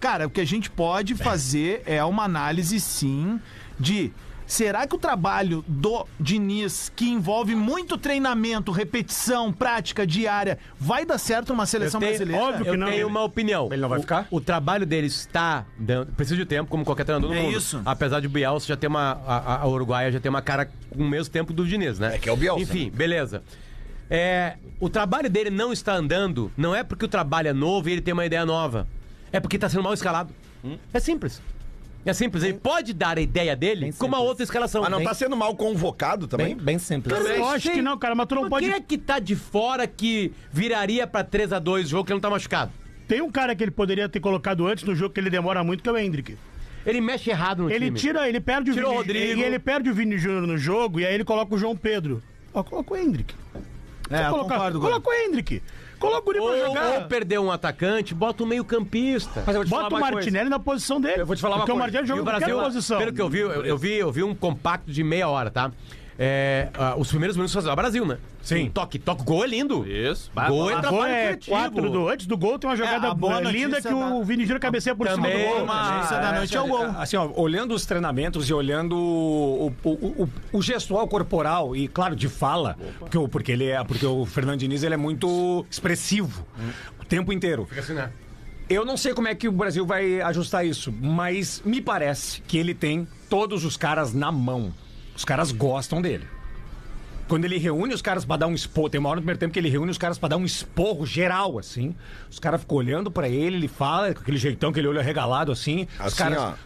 Cara, o que a gente pode fazer é uma análise, sim, de... Será que o trabalho do Diniz, que envolve muito treinamento, repetição, prática diária, vai dar certo numa seleção brasileira? Óbvio que não. Eu tenho uma opinião. Ele não vai ficar? O trabalho dele está dando, precisa de tempo, como qualquer treinador do mundo. Isso. Apesar de o Bielsa já ter a Uruguaia já tem uma cara com o mesmo tempo do Diniz, né? É que é o Bielsa. Enfim, beleza. O trabalho dele não está andando, não é porque o trabalho é novo e ele tem uma ideia nova. É porque está sendo mal escalado. É simples. É simples, ele pode dar a ideia dele com uma outra escalação. Mas não tá sendo mal convocado também? Bem simples. Cara, eu acho que não, cara, mas tu não pode... Quem é que tá de fora que viraria pra 3-2 o jogo que ele não tá machucado? Tem um cara que ele poderia ter colocado antes no jogo que ele demora muito, que é o Hendrick. Ele mexe errado no Ele time. ele perde o Tirou Vini, o Rodrigo. e ele perde o Vini Júnior no jogo e aí ele coloca o João Pedro. Ó, coloca o Hendrick. Concordo. Coloca o Hendrick. Coloca o Guri pra jogar. Ou perder um atacante, bota um meio campista. Mas eu vou te falar Bota o uma Martinelli na posição dele. Eu vou te falar uma porque coisa. o Martinelli E o joga em Brasil, qualquer posição. pelo que eu vi um compacto de meia hora, tá? Os primeiros minutos fazem o Brasil, né? Sim. Toque, gol é lindo. Isso. Gol é A bola trabalho é criativo. antes do gol tem uma jogada a boa linda notícia que o Vini Júnior cabeceia por cima do Também, gol. Uma notícia da noite é o gol. Assim, ó, olhando os treinamentos e olhando o gestual corporal e, claro, de fala, porque o Fernando Diniz ele é muito expressivo o tempo inteiro. Fica assim, né? Eu não sei como é que o Brasil vai ajustar isso, mas me parece que ele tem todos os caras na mão. Os caras gostam dele. Quando ele reúne os caras pra dar um esporro, tem uma hora no primeiro tempo que ele reúne os caras pra dar um esporro geral, assim. Os caras ficam olhando pra ele fala com aquele jeitão, aquele olho arregalado, assim. Assim,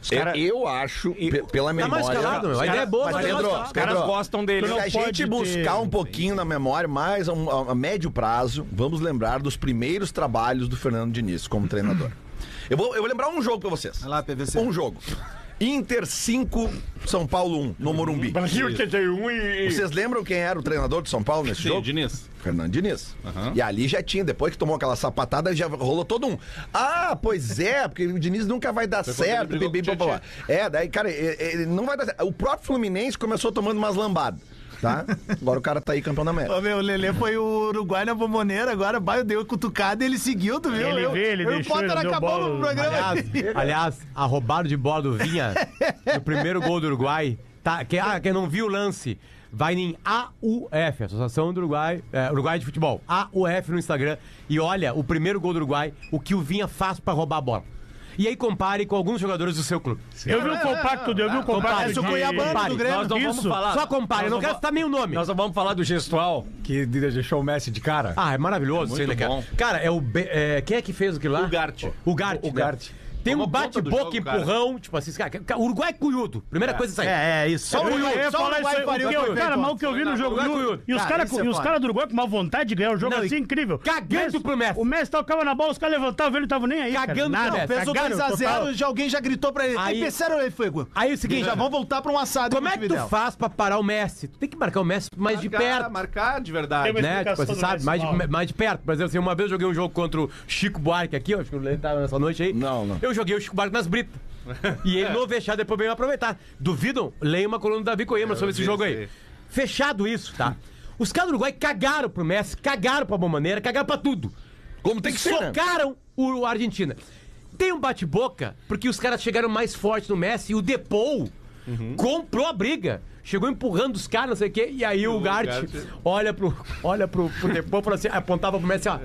eu acho, pela Tá memória... mais escalado, meu. A ideia é boa, Mas, mas Pedro, tá mais Os caras gostam dele. Se a gente buscar um pouquinho na memória, mais a médio prazo, vamos lembrar dos primeiros trabalhos do Fernando Diniz como treinador. Eu vou lembrar um jogo pra vocês. Vai lá, PVC. Um jogo. Inter 5, São Paulo 1, no Morumbi. Brasil 81 e... Vocês lembram quem era o treinador de São Paulo nesse Sim, jogo? Diniz. Fernando Diniz. E ali já tinha, depois que tomou aquela sapatada, já rolou todo um. Ah, pois é, porque o Diniz nunca vai dar certo. ele brigou com o Tietchan. Daí, cara, ele não vai dar certo. O próprio Fluminense começou tomando umas lambadas. Tá? Agora o cara tá aí campeão da América. Ô, meu, o Lelê foi o Uruguai na Bomboneira, agora vai, deu cutucada e ele seguiu, tu viu? Ele deixou, ele deu acabou bola. o programa. Aliás, a roubada de bola do Vinha, no primeiro gol do Uruguai, tá, quem não viu o lance, vai em AUF, Associação do Uruguai, Uruguai de Futebol, AUF no Instagram, e olha o primeiro gol do Uruguai, o que o Vinha faz pra roubar a bola. E aí compare com alguns jogadores do seu clube. Eu vi o compacto, Parece o Cuiabano do Grêmio. Nós não vamos Isso. falar. Só compare, eu não Nós quero citar nem o nome. Nós não vamos falar do gestual que deixou o Messi de cara. Ah, é maravilhoso isso aí, né, cara? bom. Cara, quem é que fez aquilo lá? O Gart. O Gart. O Gart. Tem um Tomou conta do bate-boca, jogo, cara. empurrão, tipo assim, cara, o Uruguai é cunhudo. Primeira coisa isso aí. É isso. Só o Eu ia Uruguai falar isso aí, faria o que foi cara, feito mas o que eu vi no jogo. Uruguai, E os Cara, caras isso é foda. do Uruguai com uma vontade de ganhar o jogo Não, assim, e incrível. cagando pro Messi. O Messi tocava na bola, os caras levantavam, ele tava nem aí. Cagando cara. pro Nada, Messi. Fez o cagaram 2x0, já alguém já gritou pra ele. Aí- Empezaram o fogo. Aí é o seguinte, Já vão voltar pra um assado. como em é que tu Montevidéu. faz pra parar o Messi? Tu tem que marcar o Messi mais de perto. Marcar de verdade. Tem uma Né? Tipo explicação assim, do sabe? Messi, Mais de perto. Por exemplo, assim, uma vez eu joguei um jogo contra o Chico Buarque aqui, ó, acho que ele tava nessa noite aí. Não. Eu joguei o Chico Buarque nas britas. E ele no fechado depois veio aproveitar. Duvidam? Leia uma coluna do Davi Coimbra sobre esse jogo aí. Fechado isso, tá? Os caras do Uruguai cagaram pro Messi, cagaram pra Bomboneira, cagaram pra tudo. Como tem que ser, né? Socaram o Argentina. Tem um bate-boca, porque os caras chegaram mais forte no Messi e o Depou comprou a briga. Chegou empurrando os caras, não sei o quê, e aí o Gart olha pro Depou e fala assim, apontava pro Messi, ó.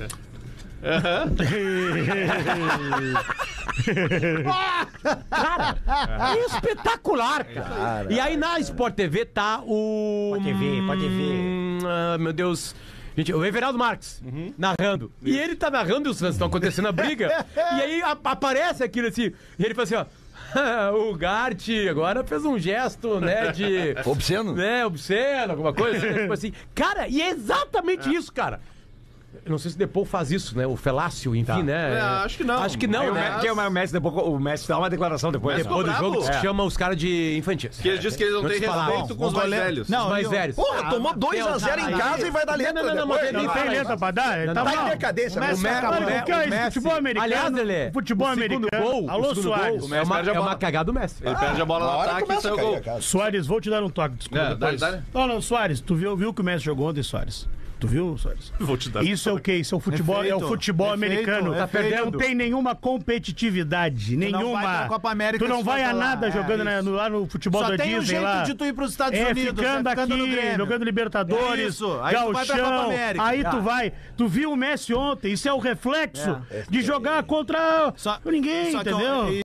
Cara, é espetacular, cara. E aí na Sport TV tá o... Pode ver. Meu Deus... Gente, o Everaldo Marques narrando. E ele tá narrando e os lances estão acontecendo a briga. E aí aparece aquilo assim. E ele fala assim, ó. O Gart agora fez um gesto, né, de... Obsceno? Né, obsceno, alguma coisa. Tipo assim. Cara, e é exatamente isso, cara. Eu não sei se o Depou faz isso, né? O Felácio, enfim, né? Acho que não. Acho que não, né? O Messi dá uma declaração depois. Messi Depois do bravo. jogo, chama os caras de infantis. Que eles dizem que eles não Não têm te falaram. respeito com os mais velhos. Os mais velhos. Porra, tomou 2x0 em casa e vai dar letra Não, depois. mas ele Não tem letra pra dar? Ele Tá tava em decadência, mas o que é isso? Futebol americano. Aliás, Lelê, Futebol o segundo americano. gol, Alô, o segundo Soares. gol O Messi perde a é uma bola. cagada do Messi. Ele perde a bola Na no hora ataque e começa sai a o cair gol. a casa. Soares, vou te dar um toque, desculpa. Dá, depois. dá. Não, Soares, tu viu o que o Messi jogou ontem, Soares? Tu viu, Soares? Vou te dar. Isso é o quê? Isso é o futebol, é o futebol americano. Tá Não tem nenhuma competitividade, não vai nenhuma. pra Copa América Tu não se vai for a lá. nada jogando lá no futebol Só da tem um Disney jeito lá. de tu ir pros Estados Unidos, ficando no aqui, Grêmio. jogando Libertadores, Isso, aí tu vai pra Copa Gauchão, América. aí tu vai. Tu viu o Messi ontem, isso é o reflexo de jogar contra ninguém, Só que entendeu?